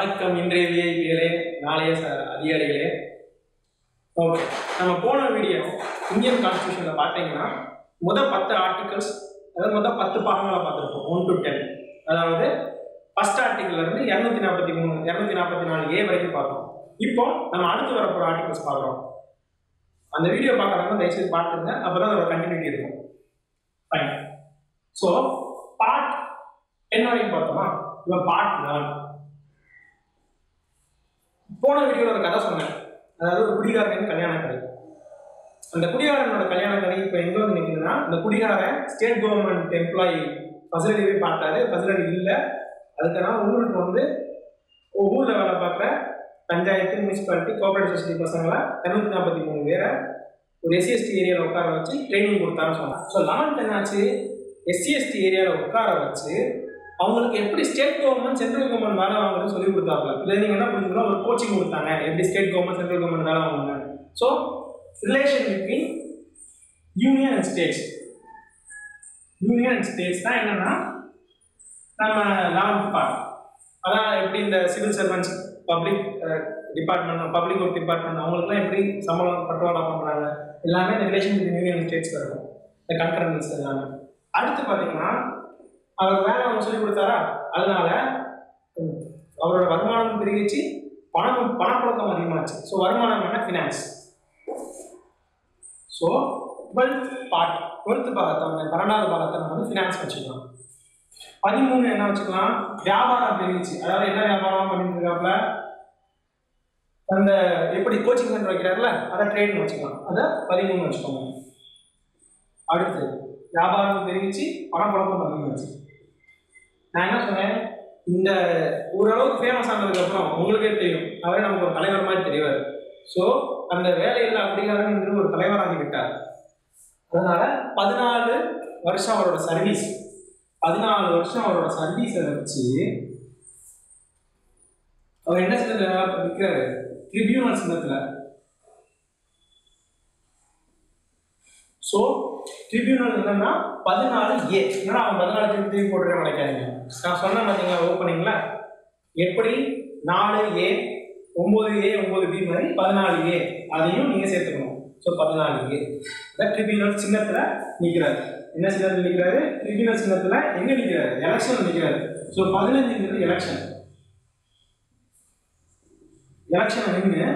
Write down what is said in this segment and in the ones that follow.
வணக்கம் இன்றைய விஐபிகளே, நாளைய அதிகாரிகளே. ஓகே, நம்ம போன வீடியோ இந்தியன் கான்ஸ்டியூஷனில் பார்த்தீங்கன்னா முதல் 10 ஆர்டிகல்ஸ், அதாவது முதல் 10 பாகங்களை பார்த்துருப்போம், 1 to 10. அதாவது ஃபர்ஸ்ட் ஆர்டிகல்லேருந்து 243 244A வரைக்கும் பார்த்தோம். இப்போ நம்ம அடுத்து வரப்போகிற ஆர்டிகல்ஸ் பார்க்குறோம். அந்த வீடியோ பார்க்குறவங்க தயவுசெய்து பார்த்துருங்க, அப்போ தான் அதோட கண்டினியூட்டி இருக்கும். ஃபைன். ஸோ பார்ட் 10 வரைக்கும் பார்த்தோமா? இப்போ பார்ட் 11. போன வீடியோவில் ஒரு கதை சொன்னேன், அதாவது ஒரு குடிகாரனின் கல்யாண கதை. அந்த குடிகாரனோட கல்யாண கதை இப்போ எங்கே வந்து நிற்குதுன்னா, அந்த குடிகாரன் ஸ்டேட் கவர்மெண்ட் எம்ப்ளாயி ஃபெசிலிட்டி போய் பார்த்தாரு, ஃபெசிலிட்டி இல்லை. அதுக்கான ஊருக்கு வந்து ஊரில் வேலை பார்க்குற பஞ்சாயத்து, முனிசிபாலிட்டி, கோஆபரேட்டிவ் சொசைட்டி பசங்களை 243 பேரை ஒரு எஸ்சிஎஸ்டி ஏரியாவில் உட்கார வச்சு ட்ரைனிங் கொடுத்தான்னு சொன்னாங்க. ஸோ 11th என்னாச்சு, எஸ்சிஎஸ்டி ஏரியாவில் உட்கார வச்சு அவங்களுக்கு எப்படி ஸ்டேட் கவர்மெண்ட் சென்ட்ரல் கவர்மெண்ட் வேலை வாங்குறது சொல்லி கொடுத்தாப்புல. இதில் நீங்கள் என்ன புரிஞ்சுக்கணும், ஒரு கோச்சிங் கொடுத்தாங்க எப்படி ஸ்டேட் கவர்மெண்ட் சென்ட்ரல் கவர்மெண்ட் வேலை வாங்குவாங்க. So relation between union and states. Union and states தான் என்னன்னா நம்ம 11th பார்ட். அதான் எப்படி இந்த civil servants, public department, public work department அவங்களுக்குலாம் எப்படி சம்பளம் பட்டுவாடா பண்ணுறாங்க, எல்லாமே இந்த relation between union and states இருக்கும், இந்த கன்கரன்ஸ் எல்லாமே. அடுத்து பார்த்தீங்கன்னா அவருக்கு வேலை அவங்க சொல்லி கொடுத்தாரா, அதனால அவரோட வருமானம் பெருகிச்சு, பணப்புழக்கம் அதிகமாச்சு. ஸோ வருமானம் என்ன, ஃபினான்ஸ். ஸோ 12th பாகத்தை, 12வது பாகத்தை நம்ம வந்து ஃபினான்ஸ் வச்சுக்கலாம். 13 என்ன வச்சுக்கலாம், வியாபாரம் பெருகிச்சு. அதாவது என்ன வியாபாரம் பண்ணிட்டு இருக்காப்புல, அந்த எப்படி கோச்சிங் சென்டர் வைக்கிறாருல, அதை ட்ரேட்னு வச்சுக்கலாம், அதை 13 வச்சுக்கோங்க. அடுத்து வியாபாரம் பெருகிச்சு, பணப்புழக்கம் அதிகமாச்சு. நான் என்ன சொன்னேன், இந்த ஓரளவுக்கு ஃபேமஸ் ஆனதுக்கப்புறம் உங்களுக்கே தெரியும், அவரே நமக்கு ஒரு தலைவர் மாதிரி தெரிவார். ஸோ அந்த வேலையில் அப்படிங்கிறத என்று ஒரு தலைவராகி விட்டார். அதனால 14 வருஷம் அவரோட சர்வீஸ், 14 வருஷம் அவரோட சர்வீஸை வச்சு அவர் என்ன சின்னத்தில் இருக்கிறாரு, ட்ரிபியூனல் சின்னத்தில். ஸோ ட்ரிபியூனல் என்னன்னா 14A. ஏன்னா அவன் 14 திருப்பி போட்டுற நினைக்காதீங்க. நான் சொன்னேன் பார்த்தீங்களா ஓப்பனிங்ல, எப்படி 4A 9A 9B மாதிரி 14A அதையும் நீங்கள் சேர்த்துக்கணும். ஸோ 14A ட்ரிபியூனல் சின்னத்தில் நிற்கிறாரு. என்ன சின்னத்தில் நிற்கிறாரு, ட்ரிபியூனல் சின்னத்தில் எங்கே நிற்கிறாரு, எலெக்ஷன் நிற்கிறாரு. ஸோ 15 எலெக்ஷன் நின்று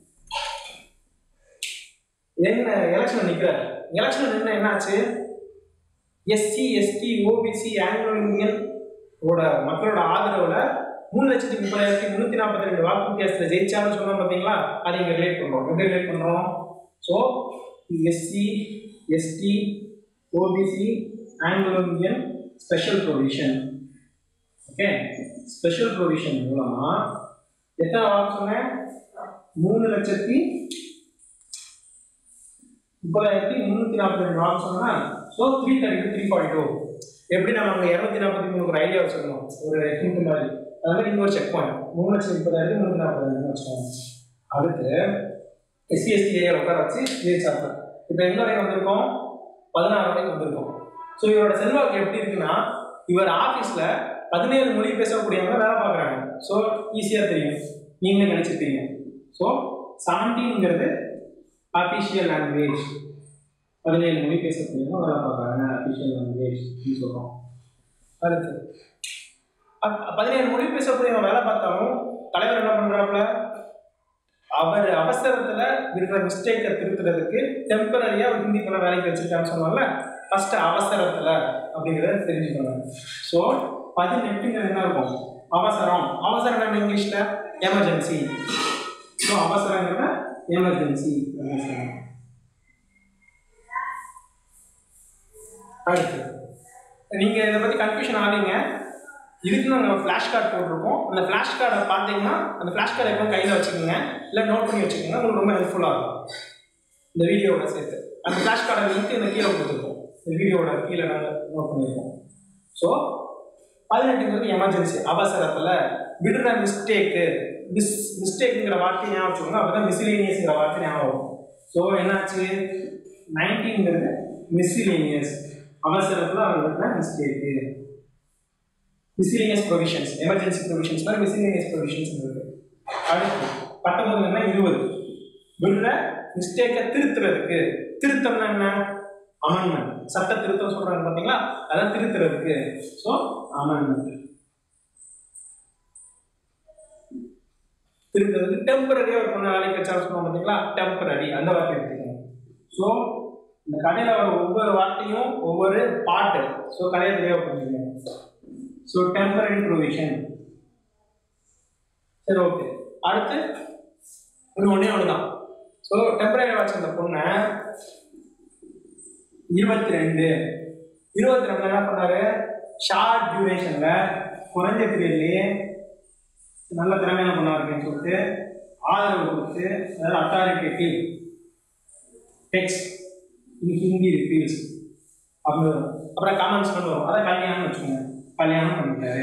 என்ன எலெக்ஷன் நிற்கிறாரு. எலெக்ஷன் நின்று என்னாச்சு, SC ST OBC Anglo Indian மக்களோட ஆதரவுல 3,30,342 வாக்கு வித்தியாசத்தில் ஜெயிச்சாலும் சொன்னோம் பார்த்தீங்களா, அதை இங்கே ரிலேட் பண்ணுறோம். எப்படி ரிலேட் பண்ணுறோம், so SC ST OBC Anglo Indian special provision. Okay, special provision மூலமா எத்தனை வாக்கு சொன்னேன், 3,30,342 வாக்கு சொன்னா, ஸோ 332 342. எப்படி நம்ம அங்கே 243 ஒரு ஐடியா வச்சுக்கணும், ஒரு ஹிண்ட் மாதிரி. அதனால நீங்கள் ஒரு செக் பாயிண்ட் 3,30,000 340,000 வச்சுக்கோங்க. அடுத்து எஸ்சிஎஸ்டி ஏரியா உட்கார வச்சு ஜெயிச்சாங்க. இப்போ எங்க வரைக்கும் வந்திருக்கோம், 16 வரைக்கும் வந்திருக்கோம். ஸோ இவரோட செல்வாக்கு எப்படி இருக்குன்னா, இவர் ஆஃபீஸில் 17 மொழி பேசக்கூடியவங்க வேலை பார்க்குறாங்க. ஸோ ஈஸியாக தெரியும், நீங்களே நினச்சிருப்பீங்க. ஸோ 17ங்கிறது அஃபிஷியல் லாங்குவேஜ், 17 மொழி பேசக்கூடியவங்க வேலை பார்க்குறாங்க, அஃபிஷியல் லாங்குவேஜ் சொல்கிறோம். அடுத்து 17 மொழி பேசக்கூடியவங்க வேலை பார்த்தாலும் தலைவர் என்ன பண்ணுறாப்புல, அவர் அவசரத்தில் இருக்கிற மிஸ்டேக்கை திருத்துறதுக்கு டெம்பரரியாக ஒரு ஹிந்தி போல வேலைக்கு வச்சுருக்கான்னு சொன்னால, ஃபர்ஸ்ட் அவசரத்தில் அப்படிங்கிறத தெரிஞ்சுக்கணும். ஸோ 18ங்கிறது என்ன இருக்கும், அவசரம். அவசரம் என்ன இங்கிலீஷில், எமர்ஜென்சி. So அவசரங்கிறத emergency. அடுத்து நீங்கள் இதை பற்றி கன்ஃபியூஷன் ஆவீங்க. இதுக்கு நாங்கள் ஃப்ளாஷ் கார்டு போட்டிருக்கோம். அந்த ஃப்ளாஷ் கார்டை பார்த்தீங்கன்னா, அந்த ஃப்ளாஷ் கார்டை எப்போ கையில் வச்சுக்கோங்க, இல்லை நோட் பண்ணி வச்சுக்கோங்க, உங்களுக்கு ரொம்ப ஹெல்ப்ஃபுல்லாக இருக்கும் இந்த வீடியோவோட சேர்த்து. அந்த ஃப்ளாஷ் கார்டை லிங்க் இந்த கீழே கொடுத்துருக்கோம், இந்த வீடியோவோட கீழே நாங்கள் நோட் பண்ணியிருக்கோம். ஸோ 18ங்கிறது எமர்ஜென்சி, அவசரத்தில் விடுற மிஸ்டேக்கு. மிஸ்டேக்குங்கிற வார்த்தையை ஞாபகம் வச்சுக்கோங்க, அப்போ தான் மிஸ்லினியஸ்ங்கிற வார்த்தை ஞாபகம் வரும். ஸோ என்னாச்சு, 19ங்கிறது மிஸ்லினியஸ், அவசரத்தில் அவர் விடுற mistake. Miscellaneous provisions, emergency provisions மாதிரி மிஸ்லினியஸ் ப்ரொவிஷன்ஸ் இருக்கு. அடுத்து 19 20 விடுற மிஸ்டேக்கை திருத்துறதுக்கு. திருத்தம்னா என்ன? அமெண்ட்மெண்ட். சட்ட திருத்தம் சொல்றாங்க பாத்தீங்களா, அதான் திருத்துறதுக்கு. So amendment. திருத்துறதுக்கு டெம்பரரியா ஒரு பொண்ணு வேலைக்கு வச்சாலும் சொல்லுவோம் பாத்தீங்களா, டெம்பரரி, அந்த வார்த்தை எடுத்துக்கணும். ஸோ இந்த கதையில வர ஒவ்வொரு வார்த்தையும் ஒவ்வொரு பாட்டு. ஸோ கதையை தெளிவாக புரிஞ்சுக்கணும். So temporary provision. சரி, ஓகே. அடுத்து ஒன்னே ஒண்ணுதான். ஸோ டெம்பரரி வாட்ச் அந்த பொண்ணை 22 என்ன பண்ணாரு, ஷார்ட் டியூரேஷன்ல குறைஞ்ச பீரியட்லயே நல்ல திறமையான பொண்ணா இருக்குன்னு சொல்லிட்டு ஆதரவு கொடுத்து, அதாவது authoritative text in Hindi repeals அப்படின்னு வரும். அப்புறம் காமெண்ட்ஸ் பண்ணி வரும். அதை கல்யாணம் வச்சுக்கோங்க, கல்யாணம் பண்ணிட்டாரு.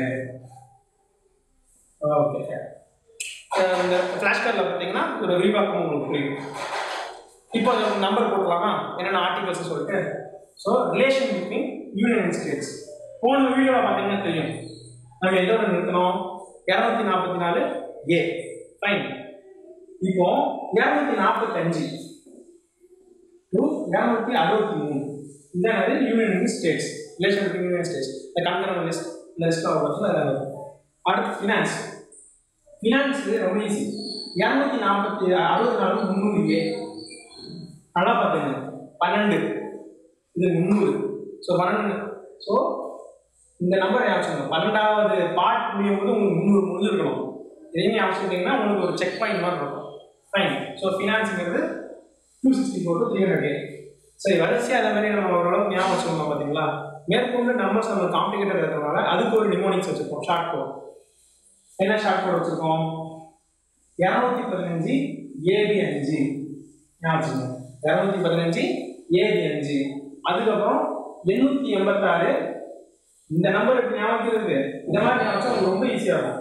ஓகே. இந்த ஃபிளாஷ் கார்டில் பார்த்தீங்கன்னா ஒரு விரிவாக்கம் உங்களுக்கு புரியும். இப்போ நம்பர் போட்டுக்கலாமா, என்னென்ன ஆர்டிகல்ஸ் சொல்லிட்டு. So relation between union and states. போன வீடியோவில் பார்த்தீங்கன்னா தெரியும், நம்ம எதோட நிறுத்தணும், 244 ஏ. ஃபைன். இப்போ 245 to 263 இதான் union and states, relation between union states. இந்த கன்கரண்ட் லிஸ்ட், இந்த லிஸ்ட் ஆஃப். அடுத்து ஃபினான்ஸ். ஃபினான்ஸ் ரொம்ப ஈஸி. 264 300 ஏ. நல்லா பார்த்துங்க, 12 இது 300. ஸோ 12. ஸோ இந்த நம்பர் ஞாபகம், 12வது பார்ட் முடியும் போது உங்களுக்கு 300 முடிஞ்சிருக்கணும். எதையுமே ஞாபகம் உங்களுக்கு ஒரு செக் பாயிண்ட் மாதிரி இருக்கும். ஃபைன். ஸோ ஃபினான்ஸுங்கிறது 264 to 300 ஏ. சரி, வரிசையாக அதே மாதிரி நம்ம ஓரளவுக்கு ஞாபகம் வச்சுக்கணும். பார்த்தீங்களா, மேற்கொண்டு நம்பர்ஸ் நம்ம காம்ப்ளிகேட்டட் இருக்கிறதுனால அதுக்கு ஒரு நிமோனிக்ஸ் வச்சுருக்கோம், ஷார்ட் கோட். என்ன ஷார்ட் கோட் வச்சுருக்கோம்? 215 AB5 ஞாபகம். 215 AB5. அதுக்கப்புறம் 886. இந்த நம்பர் எப்படி ஞாபகம் இருக்கு? இந்த மாதிரி ஞாபகம் ரொம்ப ஈஸியா இருக்கும்.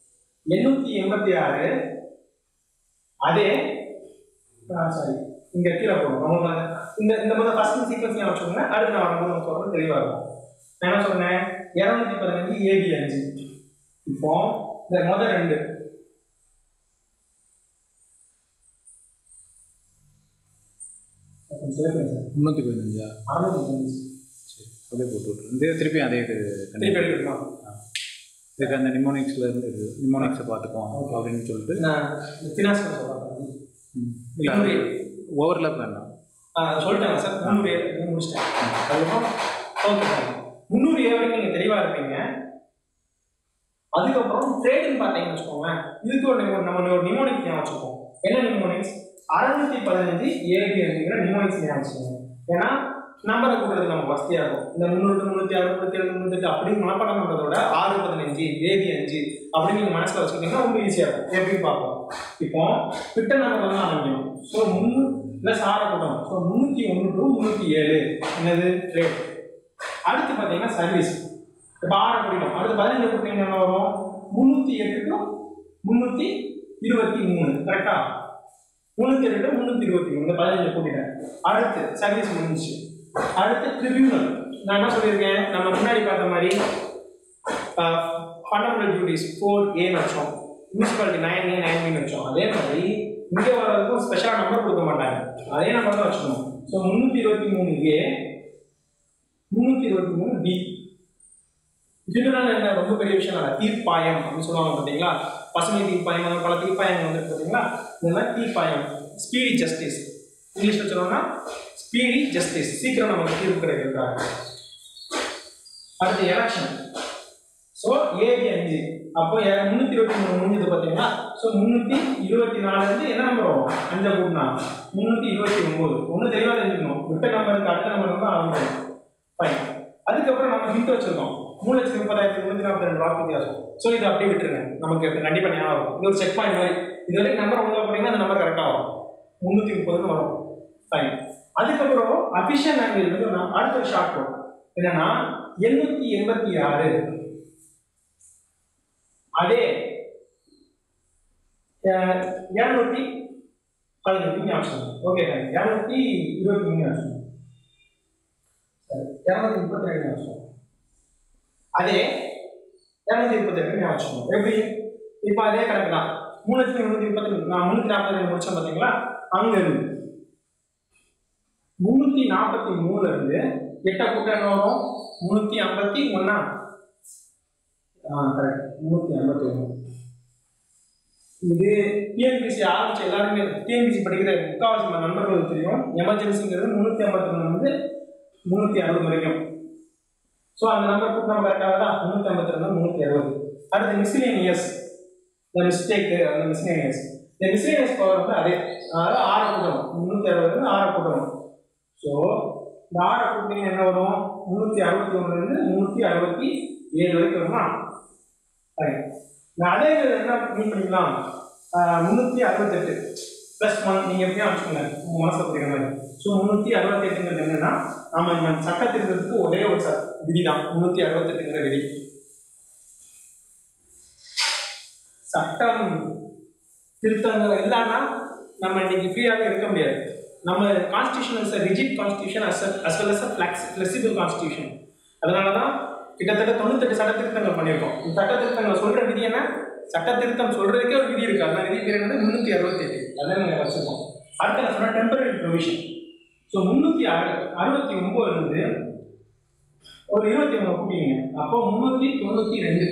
886. அதே சாரி, இங்க கீழே போகணும். இந்த இந்த மாதிரி ஃபர்ஸ்ட் சீக்வன்ஸ் ஞாபகம் வச்சுக்கோங்க. அடுத்து நான் வரும்போது சொல்றது தெளிவா இருக்கும். நான் என்ன சொன்னேன்? 215 AB5. இப்போ இந்த முதல் 2 315. சரி, அப்படியே போட்டு விட்டுரு. திருப்பி அதே இதுக்கு அந்த நிமோனிக்ஸ்ல இருந்து நிமோனிக்ஸை பார்த்துப்போம் அப்படின்னு சொல்லிட்டு இல்லை ஓவர்லாப் வேண்டாம் சொல்லிட்டாங்க சார். 300 முடிச்சிட்டேன். அதுக்கப்புறம் ஓகே, 300 வரைக்கும் நீங்கள் தெளிவாக இருப்பீங்க. அதுக்கப்புறம் ட்ரேடுன்னு பார்த்தீங்கன்னு வச்சுக்கோங்க, இதுக்கு ஒரு நம்ம ஒரு நிமோனிக்ஸ் ஞாபகம் வச்சுப்போம். என்ன நிமோனிக்ஸ்? 615 AB5 நிமோனிக்ஸ் ஞாபகம் வச்சுக்கோங்க. ஏன்னா நம்பரை கூட்டுறது நம்ம வசதியாக இருக்கும். இந்த 300 306 307 308 அப்படின்னு மனப்பாடம் பண்ணுறதோட 615 AB5 அப்படின்னு நீங்கள் மனசில் வச்சுக்கிட்டீங்கன்னா ரொம்ப ஈஸியாக இருக்கும். எப்படின்னு பார்ப்போம். இப்போ கிட்ட நம்பர் தான் ஆரம்பிக்கணும். ஸோ 3 ப்ளஸ் 6 கூட்டணும். ஸோ 301 to 307 என்னது? ட்ரேட். அடுத்து பார்த்தீங்கன்னா சர்வீஸ். இப்போ 6 கூட்டிடும். அடுத்து 15 கூட்டிங்கன்னா என்ன வரும்? 308 to 323. கரெக்டா? 308 to 323 இந்த 15 கூட்டிட்டேன். அடுத்து சர்வீஸ் முடிஞ்சிச்சு. அடுத்து ட்ரிபியூனல். நான் என்ன சொல்லியிருக்கேன், நம்ம முன்னாடி பார்த்த மாதிரி ஃபண்டமெண்டல் டியூட்டிஸ் 4A வச்சோம், முனிசிபாலிட்டி 9A 9B வச்சோம். அதே மாதிரி இங்கே வர்றதுக்கும் ஸ்பெஷலாக நம்பர் கொடுக்க மாட்டாங்க, அதே நம்பர் தான் வச்சுக்கணும். So 323A 323B. ட்ரிபியூனல் என்ன ரொம்ப பெரிய விஷயம் இல்லை, தீர்ப்பாயம் அப்படின்னு சொல்லுவாங்க பார்த்தீங்களா. பசுமை தீர்ப்பாயம், பல தீர்ப்பாயம் வந்துருக்கு பார்த்தீங்களா. இந்த மாதிரி தீர்ப்பாயம், ஸ்பீடி ஜஸ்டிஸ் இங்கிலீஷில் சொல்லணும்னா ஸ்பீடி ஜஸ்டிஸ், சீக்கிரம் நமக்கு தீர்ப்பு கிடைக்கிறதுக்காக. அடுத்து எலெக்ஷன். ஸோ AB5 அப்போ 323 முடிஞ்சது பார்த்தீங்கன்னா. ஸோ 324 என்ன நம்பர் வரும்? 5 கூட்டினா 329. ஒன்று தெளிவாக தெரிஞ்சுக்கணும், விட்ட நம்பருக்கு அடுத்த நம்பர் தான் ஆரம்பிக்கும். ஃபைன். அதுக்கப்புறம் நம்ம ஹிண்ட் வச்சிருக்கோம், 3,30,342 வாக்கு வித்தியாசம். ஸோ இதை அப்படியே விட்டுருங்க, நமக்கு கண்டிப்பாக ஞாபகம் வரும். இது ஒரு செக் பாயிண்ட் மாதிரி. இது வரைக்கும் நம்பர் ஒழுங்காக போனீங்கன்னா அந்த நம்பர் கரெக்டாக வரும். 330 வரும். ஃபைன். அதுக்கப்புறம் அபிஷியல் லாங்குவேஜ் வந்து அடுத்த ஒரு ஷார்ட் கோட் என்னன்னா 886. அதே 215 ஆப்ஷன். Okay, 223 option. சரி, 232 ஆப்ஷன். அதே 232 ஞாபகம் வச்சுக்கணும். எப்படி இப்போ அதே கணக்கு தான் 332 நான் 342 முடிச்சேன் பார்த்தீங்களா, அங்க இருந்து 343 இருந்து 8 கூட்டம் என்ன வரும் 351. கரெக்ட் 351. இது டிஎன்பிசி ஆரம்பிச்ச எல்லாருமே டிஎன்பிசி படிக்கிற முக்காவாசி நண்பர்களுக்கு தெரியும். எமர்ஜென்சிங்கிறது 351 வந்து 360 வரைக்கும். ஸோ அந்த நம்பர் கூட்டம் நம்ம கரெக்டாக தான் 352 360. அடுத்து மிஸ்லேனியஸ் இந்த மிஸ்டேக்கு அந்த மிஸ்லேனியஸ் இந்த மிஸ்லேனியஸ் பவர் வந்து அதே, அதாவது 6 கூட்டணும் 360 6 கூட்டணும். ஸோ இந்த 6 கூட்டிங்க என்ன வரும் 361 367 வரைக்கும் வருமா. அதே என்ன மீன் பண்ணிக்கலாம் 368 +1 நீங்கள் எப்படியும் வச்சுக்கோங்க மனசை புரியுற மாதிரி. ஸோ 368 என்னன்னா நம்ம சட்ட திருத்தத்துக்கு ஒரே ஒரு விதி தான் 368 விதி. சட்டம் திருத்தங்கள் இல்லைன்னா நம்ம இன்னைக்கு ஃப்ரீயாகவே இருக்க முடியாது. நம்ம constitution is rigid constitution as well as a flexible constitution. அதனால தான் கிட்டத்தட்ட 98 சட்ட திருத்தங்கள் பண்ணியிருக்கோம். இந்த சட்ட திருத்தங்கள் சொல்ற விதி என்ன, சட்ட திருத்தம் சொல்றதுக்கே ஒரு விதி இருக்கு. அந்த விதி பேர் என்னது 368. அதான் நாங்கள் வச்சிருக்கோம். அடுத்து நான் சொன்ன டெம்பரரி ப்ரொவிஷன். ஸோ 369 இருந்து ஒரு 21 கூட்டிங்க, அப்போ 392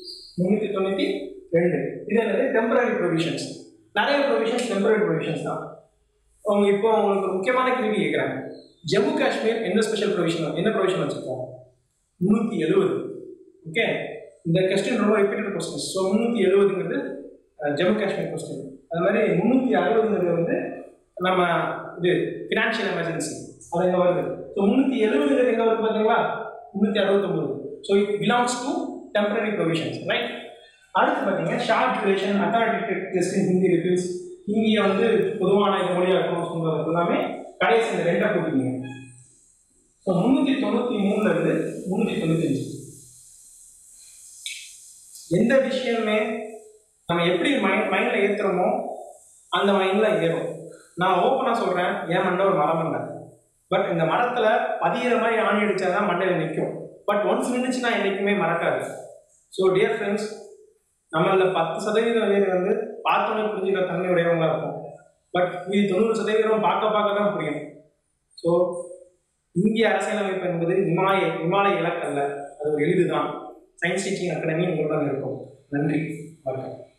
இது என்னது டெம்பரரி ப்ரொவிஷன்ஸ். நிறைய ப்ரொவிஷன்ஸ் டெம்பரரி ப்ரொவிஷன்ஸ் தான். இப்போ உங்களுக்கு ஒரு முக்கியமான கேள்வி கேட்குறாங்க, ஜம்மு காஷ்மீர் என்ன ஸ்பெஷல் ப்ரொவிஷன் என்ன ப்ரொவிஷன் வச்சுருக்கோம் 370. ஓகே, இந்த கொஸ்டின் ரொம்ப ரிப்பீட்டட் கொஸ்டின். ஸோ 370ங்கிறது ஜம்மு காஷ்மீர் கொஸ்டின். அது மாதிரி 360ங்கிறது வந்து நம்ம இது ஃபினான்ஷியல் எமர்ஜென்சி அது எங்கே வருது. ஸோ 370ங்கிறது எங்கே வருது பார்த்தீங்களா 369. So it belongs to temporary provisions, right. அடுத்து பார்த்தீங்கன்னா short duration authority test in Hindi reviews. ஹிந்தியை வந்து பொதுவான இந்த மொழியாக இருக்கணும் சொல்றது எல்லாமே கடைசி இந்த 2 போட்டிங்க. ஸோ 393 இருந்து 395 எந்த விஷயமே நம்ம எப்படி மைண்டில் ஏற்றுறோமோ அந்த மைண்டில் ஏறும். நான் ஓப்பனாக சொல்கிறேன், என் மண்டை ஒரு மரம் இல்லை. பட் இந்த மரத்தில் பதிகிற மாதிரி ஆணி அடித்தா தான் மண்டையில் நிற்கும். பட் ஒன்ஸ் நின்றுச்சுன்னா என்றைக்குமே மறக்காது. ஸோ டியர் ஃப்ரெண்ட்ஸ், நம்மளில் 10% பேர் வந்து பார்த்தோன்னே புரிஞ்சுக்கிற தன்மை உடையவங்களாக இருக்கும். பட் இது 90% பார்க்க தான் புரியும். ஸோ இந்திய அரசியலமைப்பு என்பது இமாலய இலக்கல்ல, அது ஒரு எளிதுதான். சயின்ஸ் டீச்சிங் அகாடமி உங்களுடன் இருக்கும். நன்றி, வணக்கம்.